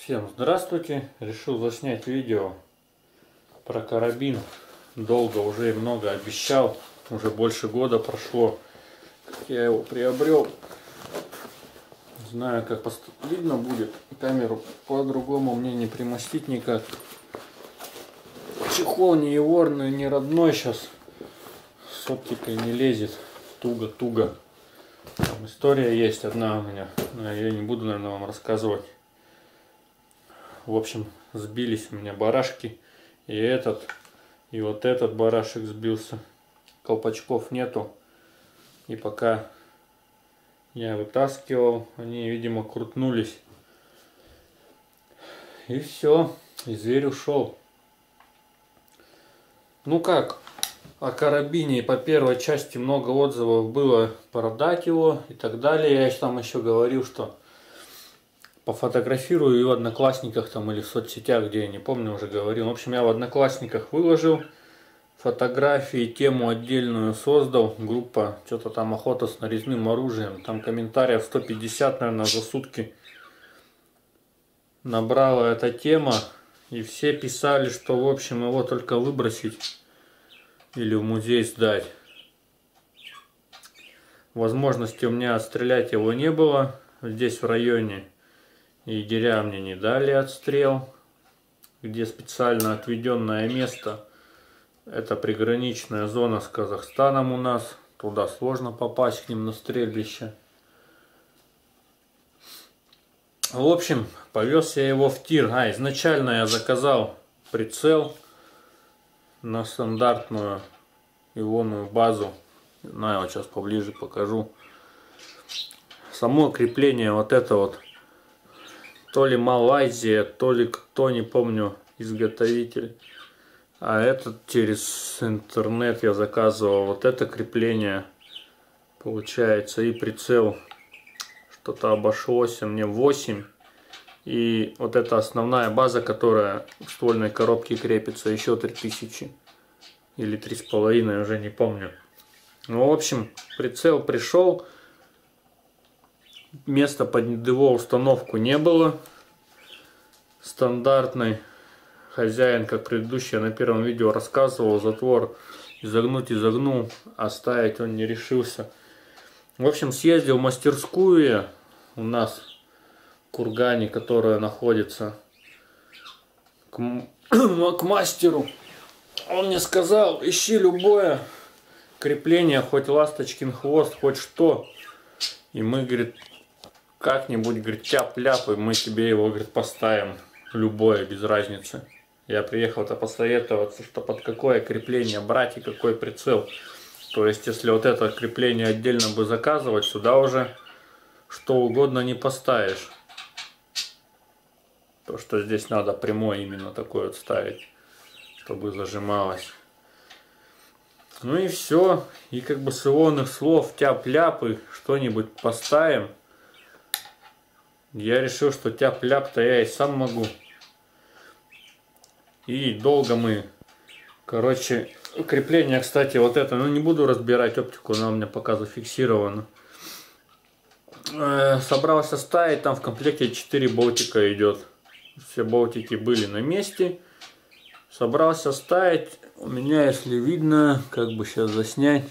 Всем здравствуйте! Решил заснять видео про карабин. Долго уже и много обещал. Уже больше года прошло, как я его приобрел. Знаю, как видно будет. Камеру по-другому мне не примостить никак. Чехол не иворный, не родной сейчас. С оптикой не лезет. Туго-туго. Там история есть одна у меня. Но я не буду, наверное, вам рассказывать. В общем, сбились у меня барашки. И вот этот барашек сбился. Колпачков нету. И пока я вытаскивал, они, видимо, крутнулись. И все. И зверь ушел. Ну как, о карабине по первой части много отзывов было продать его и так далее. Я там еще говорил, что пофотографирую и в Одноклассниках там или в соцсетях, где я не помню, уже говорил. В общем, я в Одноклассниках выложил фотографии, тему отдельную создал. Группа, что-то там охота с нарезным оружием. Там комментариев 150, наверное, за сутки набрала эта тема. И все писали, что, в общем, его только выбросить или в музей сдать. Возможности у меня отстрелять его не было здесь в районе. Егеря мне не дали отстрел, где специально отведенное место. Это приграничная зона с Казахстаном у нас. Туда сложно попасть к ним на стрельбище. В общем, повез я его в тир. Изначально я заказал прицел на стандартную ионную базу. Я вот сейчас поближе покажу. Само крепление вот это вот. То ли Малайзия, то ли кто, не помню, изготовитель. А этот через интернет я заказывал. Вот это крепление получается. И прицел что-то обошлось мне 8. И вот эта основная база, которая в ствольной коробке крепится, еще 3000. Или 3,5, уже не помню. Ну, в общем, прицел пришел. Места под его установку не было. Стандартный хозяин, как предыдущий, я на первом видео рассказывал, затвор изогнул, а ставить он не решился. В общем, съездил в мастерскую у нас в Кургане, которая находится, к мастеру. Он мне сказал: ищи любое крепление, хоть ласточкин хвост, хоть что. И мы, говорит, как-нибудь, говорит, тяп-ляп, и мы тебе его, говорит, поставим. Любое, без разницы. Я приехал-то посоветоваться, что под какое крепление брать и какой прицел. То есть, если вот это крепление отдельно бы заказывать, сюда уже что угодно не поставишь. То, что здесь надо прямой именно такой вот ставить, чтобы зажималось. Ну и все. И как бы с ионных слов тяп-ляпы что-нибудь поставим. Я решил, что тяп-ляп-то я и сам могу. И долго мы, короче, крепление, кстати, вот это, не буду разбирать оптику, она у меня пока зафиксирована. Собрался ставить, там в комплекте 4 болтика идет. Все болтики были на месте. Собрался ставить. У меня, если видно, как бы сейчас заснять.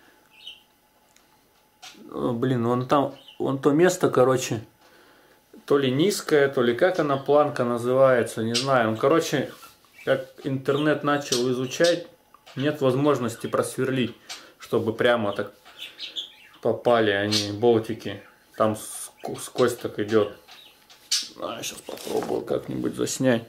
Блин, вон там, вон то место, короче, то ли низкая, то ли как она, планка называется, не знаю. Короче, как интернет начал изучать, нет возможности просверлить, чтобы прямо так попали они, болтики. Там сквозь так идет. Сейчас попробую как-нибудь заснять.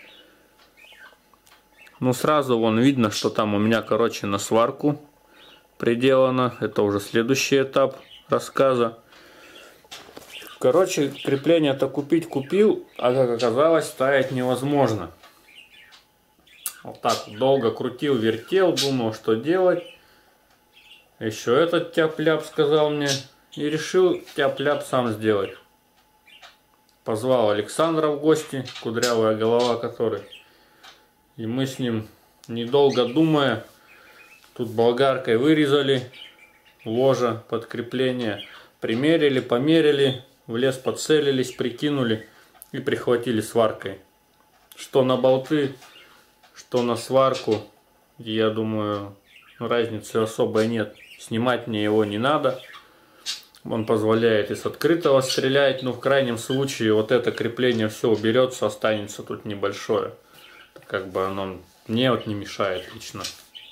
Ну, сразу вон видно, что там у меня, короче, на сварку приделано. Это уже следующий этап рассказа. Короче, крепление-то купил, а как оказалось, ставить невозможно. Вот так долго крутил, вертел, думал, что делать. Еще этот тяп-ляп сказал мне. И решил тяп-ляп сам сделать. Позвал Александра в гости, кудрявая голова который. И мы с ним, недолго думая, тут болгаркой вырезали ложа под крепление. Примерили, померили, в лес поцелились, прикинули. и прихватили сваркой. Что на болты, что на сварку, я думаю, разницы особой нет. Снимать мне его не надо. Он позволяет из открытого стрелять, но в крайнем случае вот это крепление все уберется, останется тут небольшое. Как бы оно мне вот не мешает лично.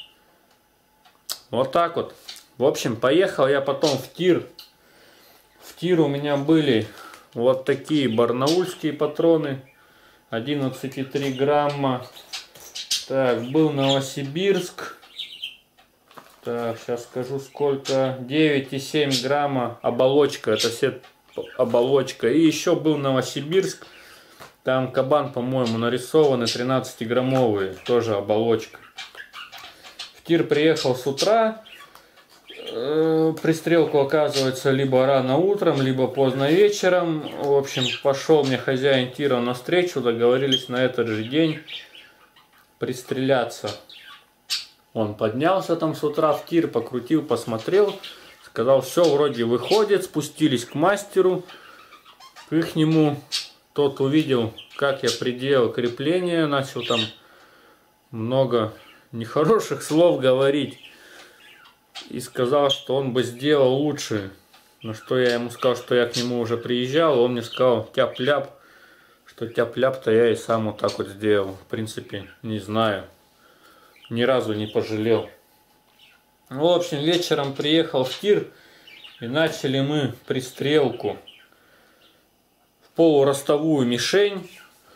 Вот так вот. В общем, поехал я потом в тир. В тир у меня были вот такие барнаульские патроны. 11,3 грамма. Так, был Новосибирск. Так, сейчас скажу сколько. 9,7 грамма оболочка. Это все оболочка. И еще был Новосибирск. Там кабан, по-моему, нарисованы 13-граммовые. Тоже оболочка. В тир приехал с утра. Пристрелку, оказывается, либо рано утром, либо поздно вечером. В общем, пошел мне хозяин тира навстречу. Договорились на этот же день пристреляться. Он поднялся там с утра в тир, покрутил, посмотрел. Сказал, все вроде выходит. Спустились к мастеру. К ихнему. Тот увидел, как я приделал крепление. Начал там много нехороших слов говорить. И сказал, что он бы сделал лучше. На что я ему сказал, что я к нему уже приезжал. Он мне сказал тяп-ляп. Что тяп-ляп-то я и сам вот так вот сделал. В принципе, не знаю. Ни разу не пожалел. В общем, вечером приехал в тир. И начали мы пристрелку. В полуростовую мишень.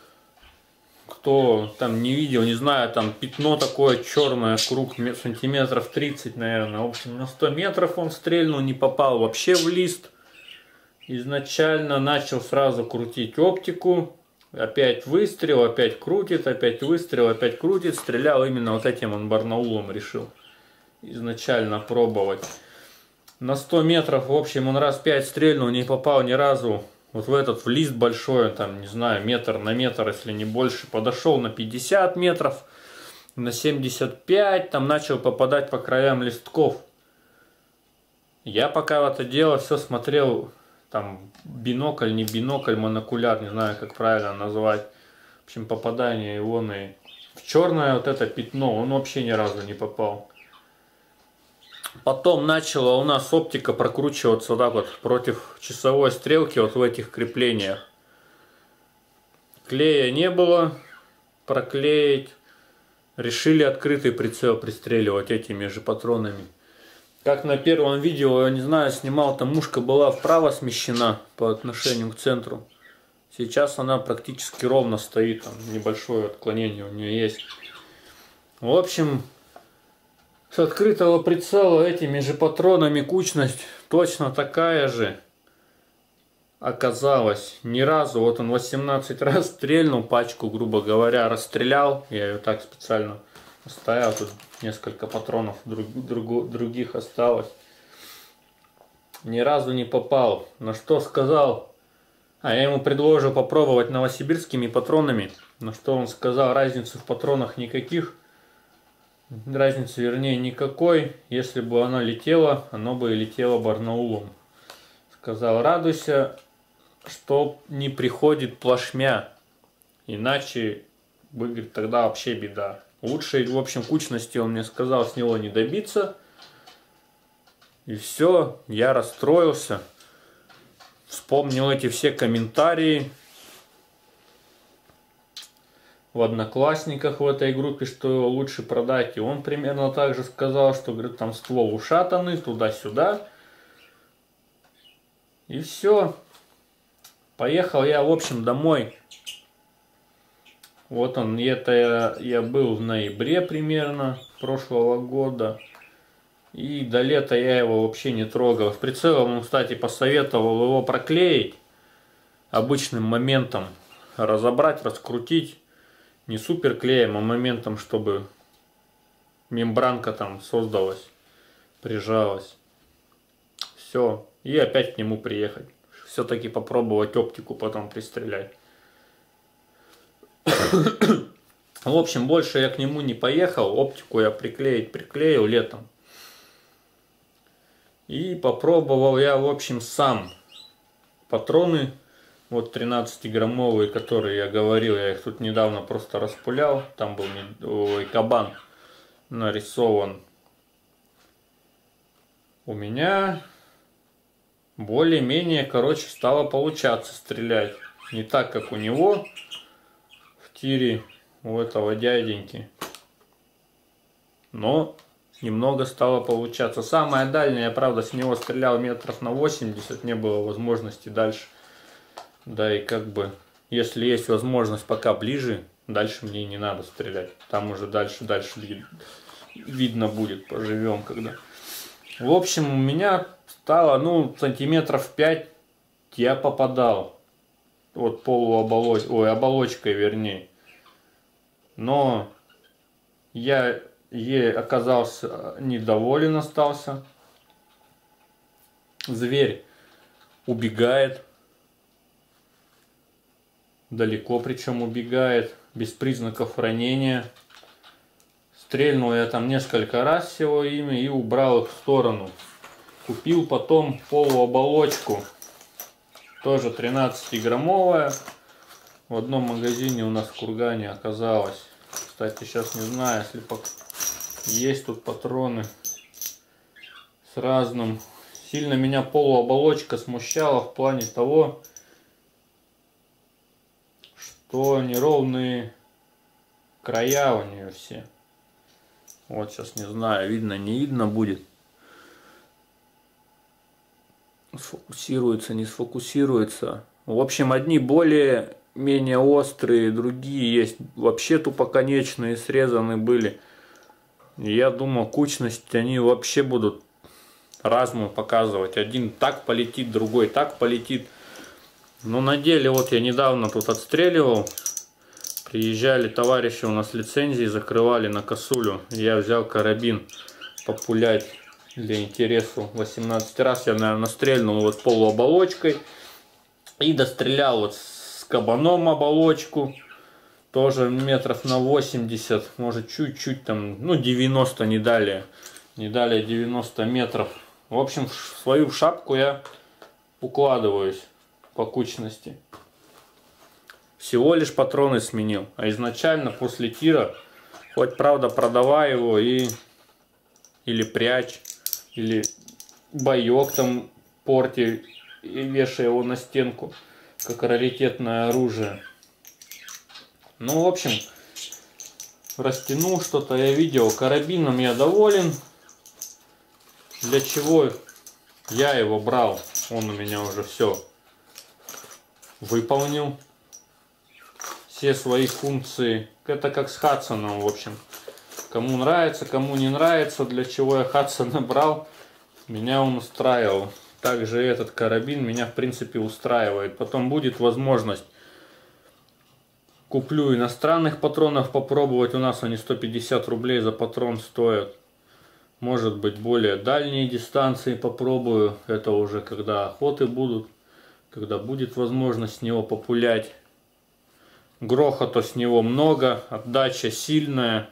Кто там не видел, не знаю, там пятно такое черное, круг сантиметров 30, наверное. В общем, на 100 метров он стрельнул, не попал вообще в лист. Изначально начал сразу крутить оптику. Опять выстрел, опять крутит, опять выстрел, опять крутит. Стрелял именно вот этим он барнаулом решил изначально пробовать. На 100 метров, в общем, он раз 5 стрельнул, не попал ни разу. Вот в этот, в лист большой, там, не знаю, метр на метр, если не больше. Подошел на 50 метров, на 75, там начал попадать по краям листков. Я пока это дело все смотрел, там, бинокль, не бинокль, монокуляр, не знаю, как правильно назвать. В общем, попадание его в черное вот это пятно, он вообще ни разу не попал. Потом начала у нас оптика прокручиваться вот так вот против часовой стрелки вот в этих креплениях. Клея не было, проклеить. Решили открытый прицел пристреливать этими же патронами. Как на первом видео, я не знаю, снимал, там мушка была вправо смещена по отношению к центру. Сейчас она практически ровно стоит, там небольшое отклонение у нее есть. В общем, с открытого прицела этими же патронами кучность точно такая же оказалась. Ни разу, вот он 18 раз стрельнул, пачку, грубо говоря, расстрелял. Я ее так специально оставил, тут несколько патронов других осталось. Ни разу не попал. На что сказал? Я ему предложил попробовать новосибирскими патронами. На что он сказал, разницы в патронах никаких. Разницы, вернее, никакой. Если бы оно летело, оно бы и летело барнаулом. Сказал, радуйся, что не приходит плашмя. Иначе, говорит, тогда вообще беда. Лучше, в общем, кучности, он мне сказал, с него не добиться. И все, я расстроился. Вспомнил эти все комментарии в Одноклассниках в этой группе, что его лучше продать. И он примерно так же сказал, что, говорит, там ствол ушатанный, туда-сюда. И все. Поехал я, в общем, домой. Вот он, это я был в ноябре примерно прошлого года. И до лета я его вообще не трогал. С прицелом он, кстати, посоветовал его проклеить обычным моментом. Разобрать, раскрутить. Не супер клеем, а моментом, чтобы мембранка там создалась, прижалась. Все. И опять к нему приехать. Все-таки попробовать оптику потом пристрелять. В общем, больше я к нему не поехал. Оптику я приклеил летом. И попробовал я, в общем, сам патроны Вот 13-граммовые, которые я говорил, я их тут недавно просто распулял. Там был кабан нарисован. У меня более-менее, короче, стало получаться стрелять. Не так, как у него в тире, у этого дяденьки. Но немного стало получаться. Самое дальнее, я, правда, с него стрелял метров на 80, не было возможности дальше. Да и как бы, если есть возможность пока ближе, дальше мне не надо стрелять. Там уже дальше видно будет, поживем когда. В общем, у меня стало, ну, сантиметров 5 я попадал. Вот оболочкой вернее. Но я оказался недоволен остался. Зверь убегает. Далеко причем убегает. Без признаков ранения. Стрельнул я там несколько раз всего ими и убрал их в сторону. Купил потом полуоболочку. Тоже 13-граммовая. В одном магазине у нас в Кургане оказалось. Кстати, сейчас не знаю, если есть тут патроны с разным. Сильно меня полуоболочка смущала в плане того, что неровные края у нее все. Вот сейчас не знаю, видно, не видно будет. Сфокусируется, не сфокусируется. В общем, одни более-менее острые, другие есть вообще тупоконечные, срезаны были. И я думал, кучность они вообще будут разную показывать. Один так полетит, другой так полетит. Но на деле, вот я недавно тут отстреливал. Приезжали товарищи у нас лицензии, закрывали на косулю. Я взял карабин популять для интересу. 18 раз я, наверное, стрельнул вот полуоболочкой. И дострелял вот с кабаном оболочку. Тоже метров на 80. Может чуть-чуть там, ну 90 не далее. Не далее 90 метров. В общем, в свою шапку я укладываюсь по кучности. Всего лишь патроны сменил. А изначально после тира, хоть правда продавай его или прячь, или боек там порти и вешай его на стенку, как раритетное оружие. Ну, в общем, растянул что-то, я видел. Карабином я доволен. Для чего я его брал? Он у меня уже все выполнил. Все свои функции. Это как с Хадсоном, в общем. Кому нравится, кому не нравится, для чего я Хадсона брал, меня он устраивал. Также этот карабин меня, в принципе, устраивает. Потом будет возможность. Куплю иностранных патронов попробовать. У нас они 150 рублей за патрон стоят. Может быть, более дальние дистанции попробую. Это уже когда охоты будут. Когда будет возможность с него популять. Грохота с него много. Отдача сильная.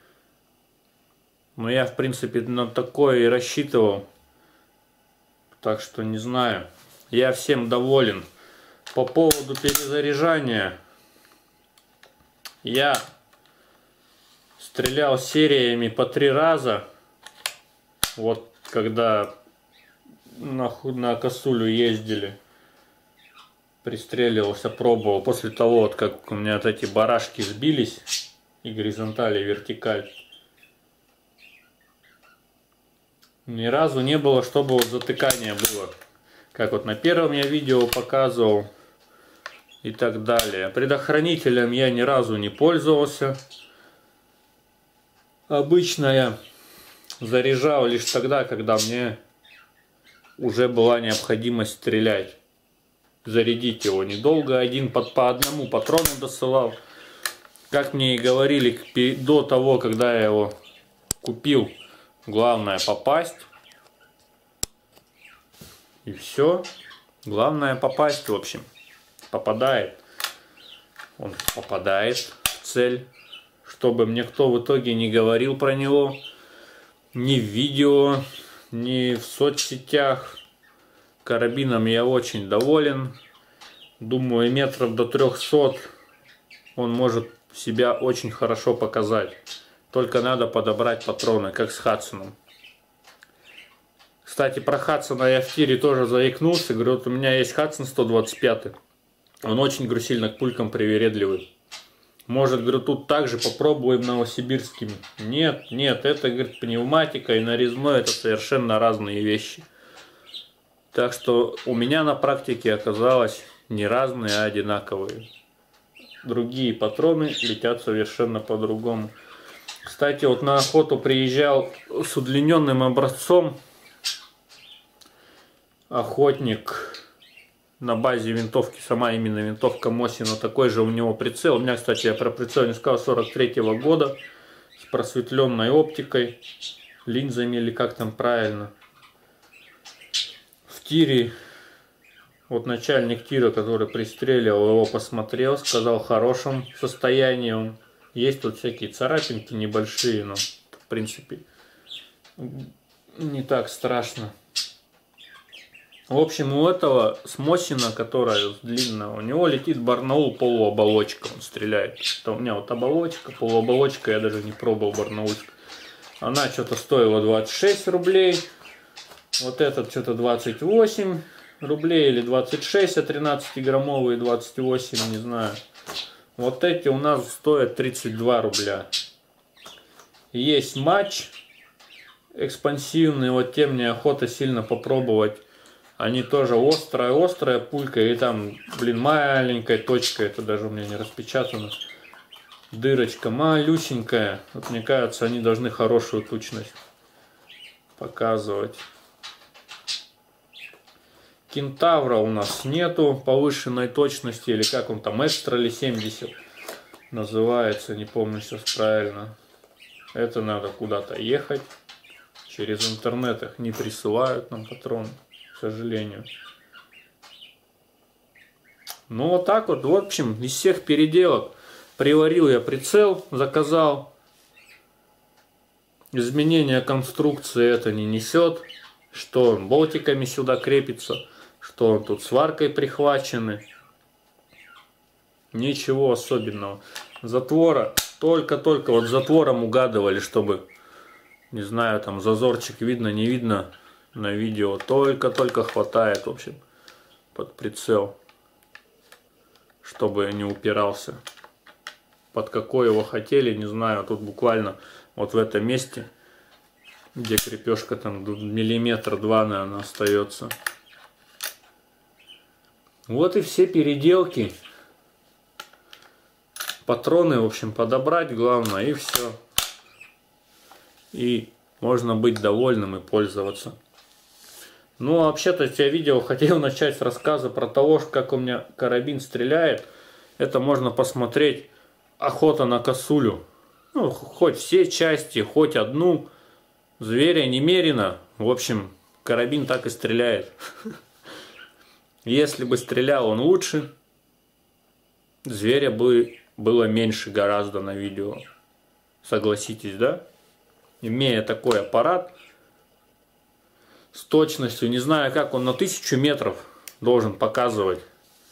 Но я, в принципе, на такое и рассчитывал. Так что не знаю. Я всем доволен. По поводу перезаряжания. Я стрелял сериями по 3 раза. Вот когда на косулю ездили. Пристреливался, пробовал. После того, вот как у меня вот эти барашки сбились. И горизонталь, и вертикаль. Ни разу не было, чтобы вот затыкание было. Как вот на первом я видео показывал. И так далее. Предохранителем я ни разу не пользовался. Обычно я заряжал лишь тогда, когда мне уже была необходимость стрелять. Зарядить его недолго. По одному патрону досылал. Как мне и говорили до того, когда я его купил. Главное попасть. И все. Главное попасть, в общем. Попадает. Он попадает в цель. Чтобы мне кто в итоге не говорил про него. Ни в видео, ни в соцсетях. Карабином я очень доволен. Думаю, метров до 300 он может себя очень хорошо показать. Только надо подобрать патроны, как с Хадсоном. Кстати, про Хадсона я в тире тоже заикнулся. Говорю, вот у меня есть Хадсон 125. Он очень, говорю, сильно к пулькам привередливый. Может, говорю, тут также попробуем новосибирскими. Нет, это, говорит, пневматика и нарезной, это совершенно разные вещи. Так что у меня на практике оказалось не разные, а одинаковые. Другие патроны летят совершенно по-другому. Кстати, вот на охоту приезжал с удлиненным образцом охотник на базе винтовки, сама именно винтовка Мосина, такой же у него прицел. У меня, кстати, я про прицел не сказал, 43-го года, с просветленной оптикой, линзами или как там правильно. В тире, вот начальник тира, который пристреливал, его посмотрел, сказал, в хорошем состоянии он. Есть тут всякие царапинки небольшие, но в принципе не так страшно. В общем, у этого с Мосина, которая длинная, у него летит Барнаул полуоболочка, он стреляет. Это у меня вот оболочка, полуоболочка, я даже не пробовал барнаульскую. Она что-то стоила 26 рублей, вот этот что-то 28 рублей или 26, а 13-граммовые 28, не знаю. Вот эти у нас стоят 32 рубля. Есть матч экспансивный, вот тем мне охота сильно попробовать. Они тоже острая пулька, и там, блин, маленькая точка, это даже у меня не распечатано. Дырочка малюсенькая. Вот мне кажется, они должны хорошую точность показывать. Кентавра у нас нету повышенной точности, или как он там, экстра или 70 называется, не помню сейчас правильно. Это надо куда-то ехать. Через интернет их не присылают нам патроны, к сожалению. Ну вот так вот, в общем, из всех переделок приварил я прицел, заказал. Изменения конструкции это не несет. Что он болтиками сюда крепится, что он тут сваркой прихвачены. Ничего особенного. Затвора, только вот затвором угадывали, чтобы, не знаю, там зазорчик видно, не видно на видео. Только хватает, в общем, под прицел, чтобы не упирался. Под какой его хотели, не знаю. Тут буквально вот в этом месте, где крепежка там миллиметр-два, наверное, остается. Вот и все переделки. Патроны, в общем, подобрать главное, и все. И можно быть довольным и пользоваться. Ну, а вообще-то я видео хотел начать с рассказа про того, как у меня карабин стреляет. Это можно посмотреть «Охота на косулю». Ну, хоть все части, хоть одну. Зверя немерено. В общем, карабин так и стреляет. Если бы стрелял он лучше, зверя бы было меньше гораздо на видео. Согласитесь, да? Имея такой аппарат с точностью, не знаю, как он на 1000 метров должен показывать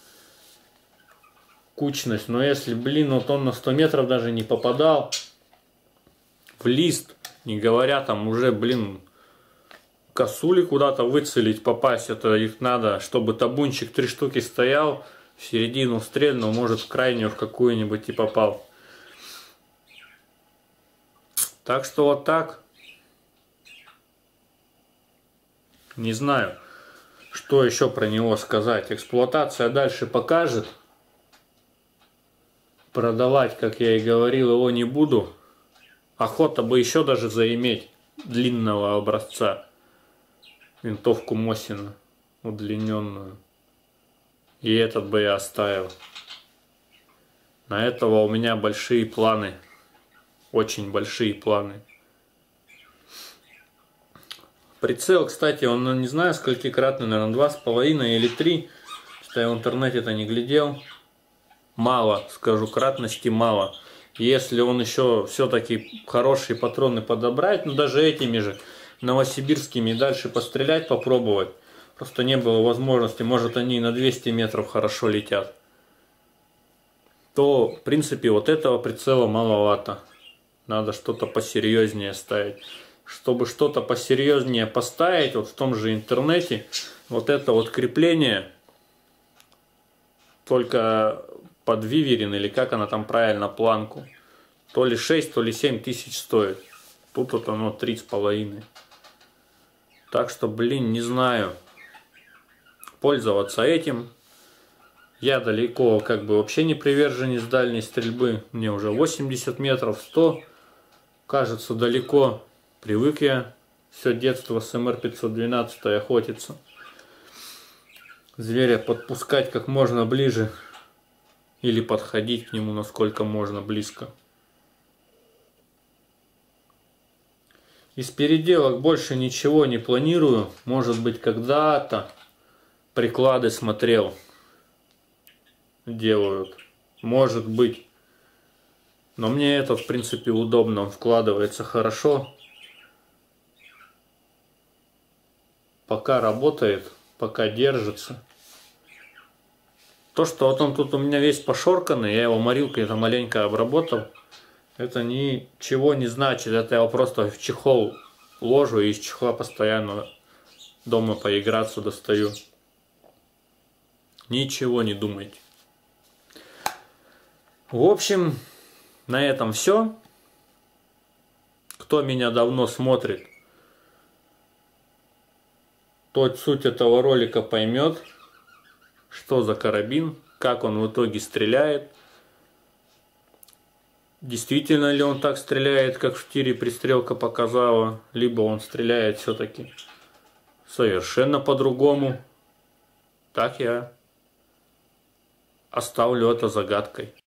кучность. Но если, блин, вот он на 100 метров даже не попадал в лист, не говоря там уже, блин, косули куда-то выцелить, попасть, это их надо, чтобы табунчик 3 штуки стоял, в середину стрельнул, может в крайнюю в какую-нибудь и попал. Так что вот так. Не знаю, что еще про него сказать. Эксплуатация дальше покажет. Продавать, как я и говорил, его не буду. Охота бы еще даже заиметь длинного образца. Винтовку Мосина удлиненную. И этот бы я оставил. На этого у меня большие планы. Очень большие планы. Прицел, кстати, он, не знаю, сколькикратный, наверное, 2,5 или 3. Что я в интернете-то не глядел. Мало, скажу, кратности мало. Если он еще все-таки хорошие патроны подобрать, ну даже этими же новосибирскими дальше пострелять, попробовать. Просто не было возможности, может они на 200 метров хорошо летят, то в принципе вот этого прицела маловато. Надо что-то посерьезнее ставить. Чтобы что-то посерьезнее поставить, вот в том же интернете, вот это вот крепление, только под виверин, или как она там правильно, планку, то ли 6, то ли 7 тысяч стоит. Тут вот оно 3,5. Так что, блин, не знаю. Пользоваться этим. Я далеко как бы вообще не приверженец дальней стрельбы. Мне уже 80 метров, 100. Кажется, далеко. Привык я все детство с МР-512 охотиться. Зверя подпускать как можно ближе. Или подходить к нему насколько можно близко. Из переделок больше ничего не планирую. Может быть, когда-то приклады смотрел. Делают. Может быть. Но мне это в принципе удобно. Он вкладывается хорошо. Пока работает. Пока держится. То, что вот он тут у меня весь пошорканный, я его морилкой это маленько обработал, это ничего не значит. Это я его просто в чехол ложу и из чехла постоянно дома поиграться достаю. Ничего не думайте. В общем, на этом все. Кто меня давно смотрит, тот суть этого ролика поймет, что за карабин, как он в итоге стреляет. Действительно ли он так стреляет, как в тире пристрелка показала, либо он стреляет все-таки совершенно по-другому. Так я оставлю это загадкой.